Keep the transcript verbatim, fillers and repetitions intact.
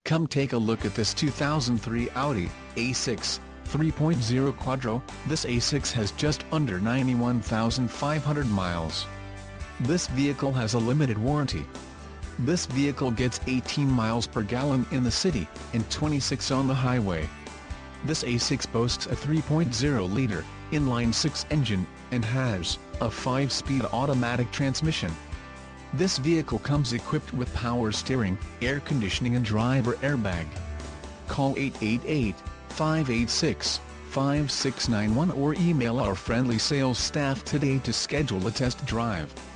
Come take a look at this two thousand three Audi A six three point oh Quattro. This A six has just under ninety-one thousand five hundred miles. This vehicle has a limited warranty. This vehicle gets eighteen miles per gallon in the city, and twenty-six on the highway. This A six boasts a three point oh liter, inline-six engine, and has a five-speed automatic transmission. This vehicle comes equipped with power steering, air conditioning and driver airbag. Call eight eight eight, five eight six, five six nine one or email our friendly sales staff today to schedule a test drive.